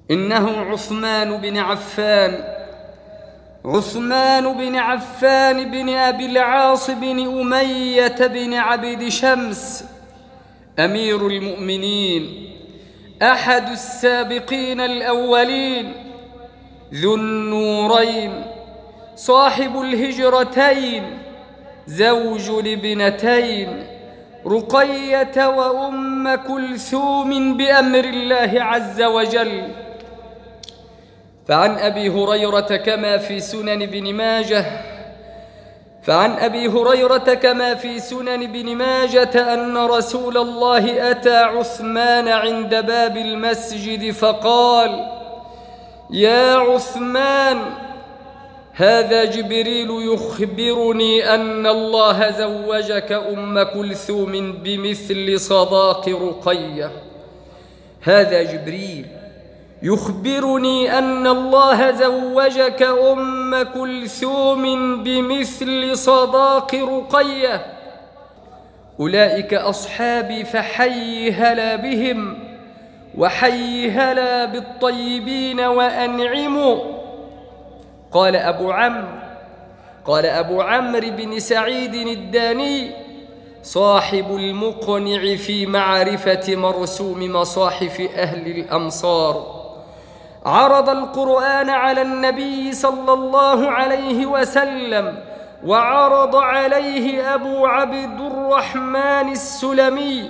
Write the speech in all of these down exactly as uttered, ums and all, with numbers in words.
إنه عثمان بن عفان عثمان بن عفان بن أبي العاص بن أمية بن عبد شمس أمير المؤمنين، أحد السابقين الأولين، ذو النورين، صاحب الهجرتين، زوج لابنتين رقية وأم كلثوم بأمر الله عز وجل. فعن أبي هريرة كما في سنن ابن ماجه فعن أبي هريرة كما في سنن ابن ماجة أن رسول الله أتى عثمان عند باب المسجد فقال: يا عثمان، هذا جبريل يخبرني أن الله زوجك أم كلثوم بمثل صداق رقية. هذا جبريل يخبرني أن الله زوجك أم كلثوم بمثل صداق رقية. أولئك أصحابي فحي هلا بهم، وحي هلا بالطيبين وأنعموا. قال أبو عمرو قال أبو عمرو بن سعيد الداني: صاحب المقنع في معرفة مرسوم مصاحف أهل الأمصار، عرض القرآن على النبي صلى الله عليه وسلم، وعرض عليه أبو عبد الرحمن السلمي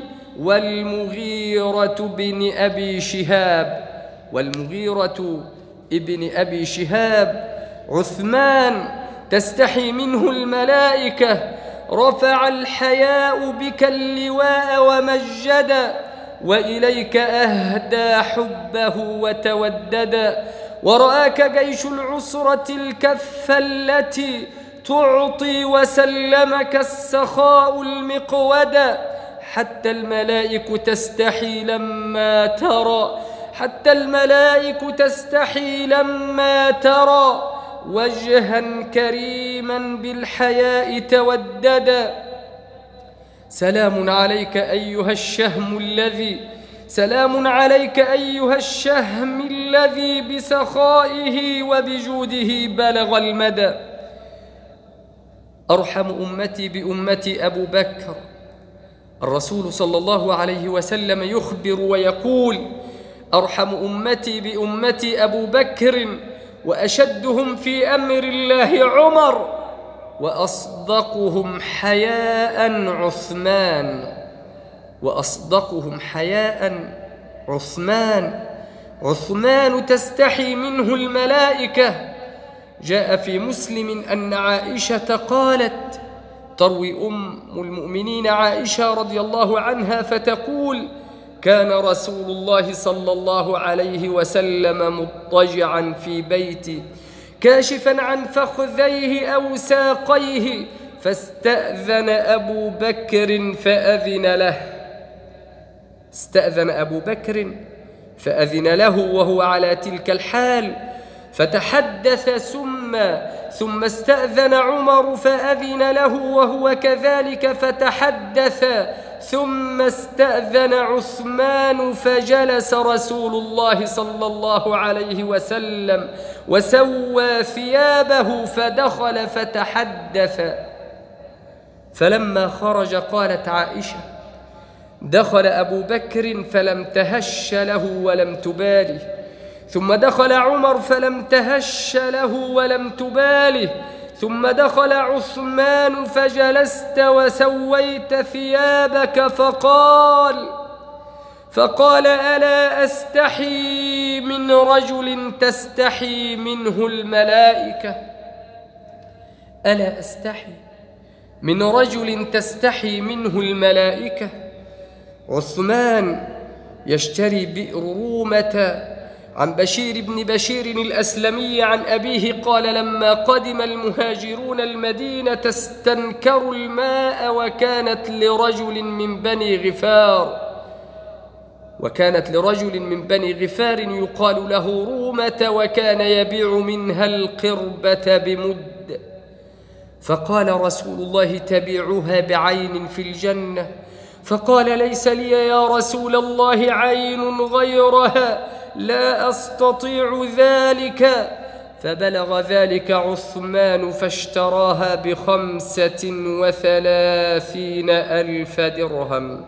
والمغيرة بن أبي شهاب والمغيرة ابن أبي شهاب. عثمان تستحي منه الملائكة، رفع الحياء بك اللواء ومجدا، وإليك أهدى حبه وتوددا، ورآك جيش العسرة الكف التي تعطي، وسلمك السخاء المقودا، حتى الملائك تستحي لما ترى حتى الملائك تستحي لما ترى وجها كريما بالحياء توددا. سلام عليك أيها الشهم الذي سلام عليك أيها الشهم الذي بسخائه وبجوده بلغ المدى. أرحم أمتي بأمتي أبو بكر. الرسول صلى الله عليه وسلم يخبر ويقول: أرحم أمتي بأمتي أبو بكر، وأشدهم في أمر الله عمر، وأصدقهم حياء عثمان وأصدقهم حياء عثمان عثمان تستحي منه الملائكة. جاء في مسلم أن عائشة قالت، تروي أم المؤمنين عائشة رضي الله عنها فتقول: كان رسول الله صلى الله عليه وسلم مضطجعا في بيتي كاشفا عن فخذيه أو ساقيه، فاستأذن أبو بكر فأذن له استأذن أبو بكر فأذن له وهو على تلك الحال، فتحدث ثم ثم استأذن عمر فأذن له وهو كذلك، فتحدث ثم استأذن عثمان، فجلس رسول الله صلى الله عليه وسلم وسوى ثيابه، فدخل فتحدث. فلما خرج قالت عائشة: دخل أبو بكر فلم تهش له ولم تباله، ثم دخل عمر فلم تهش له ولم تباله، ثم دخل عثمان فجلست وسويت ثيابك، فقال فقال ألا أستحي من رجل تستحي منه الملائكة ألا أستحي من رجل تستحي منه الملائكة. عثمان يشتري بئر رومة عن بشير بن بشير الأسلمي عن أبيه قال: لما قدم المهاجرون المدينة استنكروا الماء، وكانت لرجل من بني غفار وكانت لرجل من بني غفار يقال له رومة، وكان يبيع منها القربة بمد. فقال رسول الله: تبيعها بعين في الجنة. فقال: ليس لي يا رسول الله عين غيرها، لا أستطيع ذلك. فبلغ ذلك عثمان فاشتراها بخمسة وثلاثين ألف درهم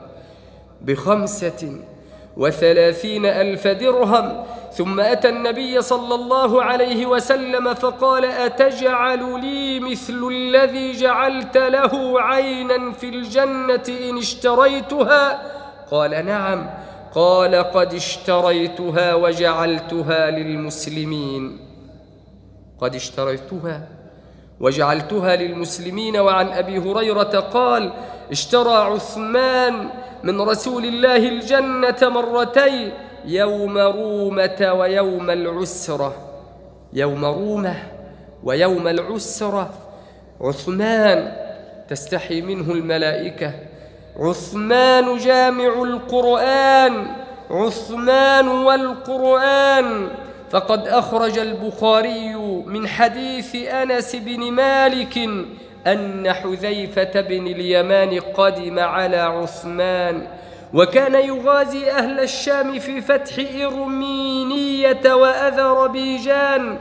بخمسة وثلاثين ألف درهم. ثم أتى النبي صلى الله عليه وسلم فقال: أتجعل لي مثل الذي جعلت له عينا في الجنة إن اشتريتها؟ قال: نعم. قال: قد اشتريتها وجعلتها للمسلمين قد اشتريتها وجعلتها للمسلمين. وعن أبي هريرة قال: اشترى عثمان من رسول الله الجنة مرتين، يوم رومة ويوم العسرة يوم رومة ويوم العسرة. عثمان تستحي منه الملائكة، عثمان جامع القرآن، عثمان والقرآن. فقد أخرج البخاري من حديث أنس بن مالك أن حذيفة بن اليمان قدم على عثمان، وكان يغازي أهل الشام في فتح إرمينية وأذربيجان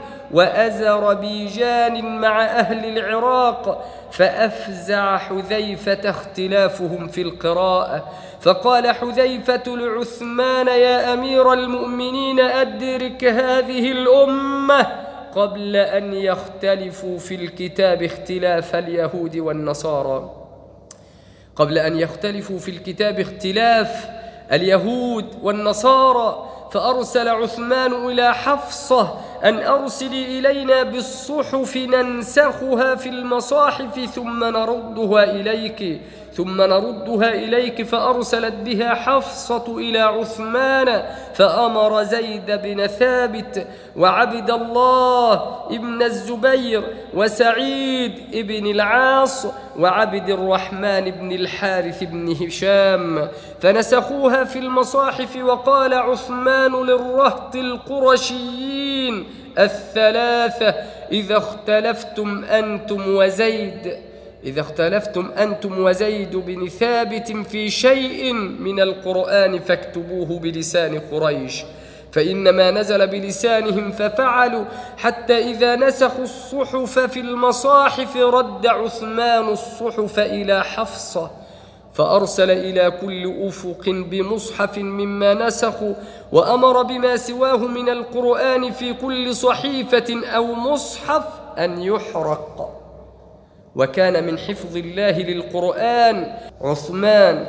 وأذربيجان مع أهل العراق، فأفزع حذيفة اختلافهم في القراءة، فقال حذيفة لعثمان: يا أمير المؤمنين، أدرك هذه الأمة قبل أن يختلفوا في الكتاب اختلاف اليهود والنصارى قبل أن يختلفوا في الكتاب اختلاف اليهود والنصارى. فأرسل عثمان إلى حفصة أن أرسلي إلينا بالصحف ننسخها في المصاحف ثم نردها إليك ثم نردها إليك فأرسلت بها حفصة إلى عثمان، فأمر زيد بن ثابت وعبد الله ابن الزبير وسعيد ابن العاص وعبد الرحمن بن الحارث بن هشام فنسخوها في المصاحف. وقال عثمان للرهط القرشيين الثلاثة: إذا اختلفتم أنتم وزيد إذا اختلفتم أنتم وزيد بن ثابت في شيء من القرآن فاكتبوه بلسان قريش، فإنما نزل بلسانهم ففعلوا، حتى إذا نسخوا الصحف في المصاحف رد عثمان الصحف إلى حفصة، فأرسل إلى كل أفق بمصحف مما نسخوا، وأمر بما سواه من القرآن في كل صحيفة أو مصحف أن يحرق. وكان من حفظ الله للقرآن عثمان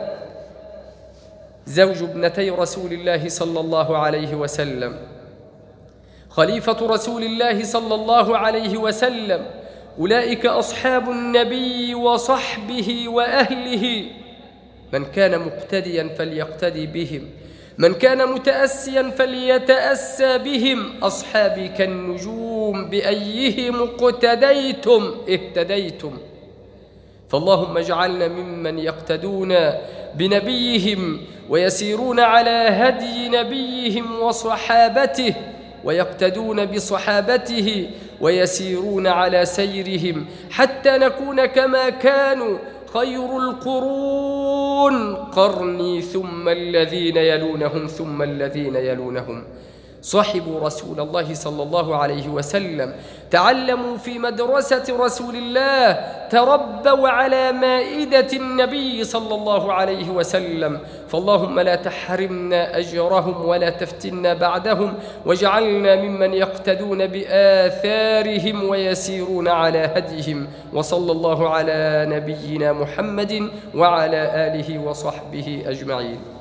زوج ابنتي رسول الله صلى الله عليه وسلم، خليفة رسول الله صلى الله عليه وسلم. أولئك أصحاب النبي وصحبه وأهله، من كان مقتديا فليقتدي بهم، من كان متأسيا فليتأسى بهم. أصحابي كالنجوم بأيهم اقتديتم اهتديتم. فاللهم اجعلنا ممن يقتدون بنبيهم ويسيرون على هدي نبيهم وصحابته، ويقتدون بصحابته ويسيرون على سيرهم، حتى نكون كما كانوا. خير القرون قرني ثم الذين يلونهم ثم الذين يلونهم. صحبوا رسول الله صلى الله عليه وسلم، تعلموا في مدرسة رسول الله، تربوا على مائدة النبي صلى الله عليه وسلم. فاللهم لا تحرمنا أجرهم ولا تفتنا بعدهم، واجعلنا ممن يقتدون بآثارهم ويسيرون على هديهم. وصلى الله على نبينا محمد وعلى آله وصحبه أجمعين.